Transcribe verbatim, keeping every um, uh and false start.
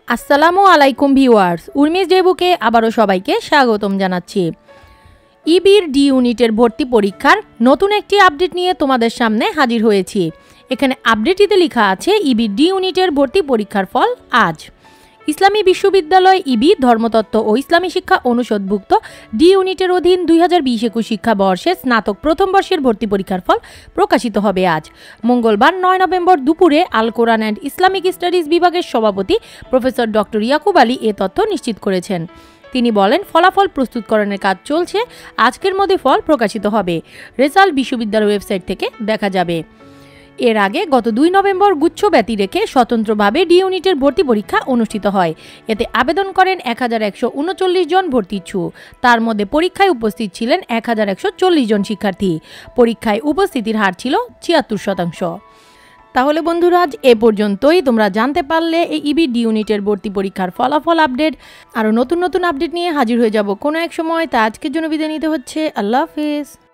আসসালামু আলাইকুম ভিউয়ার্স, উর্মিস ডেবুকে আবারও সবাইকে স্বাগতম জানাচ্ছি। ইবির ডি ইউনিটের ভর্তি পরীক্ষার নতুন একটি আপডেট নিয়ে তোমাদের সামনে হাজির হয়েছি। এখানে আপডেটটিতে লেখা আছে ইবির ডি ইউনিটের ভর্তি পরীক্ষার ফল আজ। ইসলামী বিশ্ববিদ্যালয় ইবি ধর্মতত্ত্ব ও ইসলামী শিক্ষা অনুষদভুক্ত ডি ইউনিটের অধীন দুই হাজার বিশ একুশ শিক্ষাবর্ষে স্নাতক প্রথম বর্ষের ভর্তি পরীক্ষার ফল প্রকাশিত হবে আজ মঙ্গলবার নয় নভেম্বর দুপুরে। Al Quran and Islamic studies বিভাগের সভাপতি প্রফেসর ডক্টর ইয়াকুব আলী এ তথ্য নিশ্চিত করেছেন। তিনি বলেন, ফলাফল প্রস্তুতকরণের কাজ চলছে, আজকের মধ্যে ফল প্রকাশিত হবে। রেজাল্ট বিশ্ববিদ্যালয় ওয়েবসাইট থেকে দেখা যাবে। এর আগে গত দুই নভেম্বর গুচ্ছ ব্যতি রেখে স্বতন্ত্রভাবে ডি ইউনিটের ভর্তি পরীক্ষা অনুষ্ঠিত হয়। এতে আবেদন করেন এক হাজার একশো উনচল্লিশ জন ভর্তিচ্ছু। তার মধ্যে পরীক্ষায় উপস্থিত ছিলেন এক হাজার একশো চল্লিশ জন শিক্ষার্থী। পরীক্ষায় উপস্থিতির হার ছিল ছিয়াত্তর শতাংশ। তাহলে বন্ধুরা, আজ এ পর্যন্তই। তোমরা জানতে পারলে এই ইবি ডি ইউনিটের ভর্তি পরীক্ষার ফলাফল আপডেট। আরও নতুন নতুন আপডেট নিয়ে হাজির হয়ে যাব কোনো এক সময়। তা আজকের জন্য বিদায় নিতে হচ্ছে। আল্লাহ হাফেজ।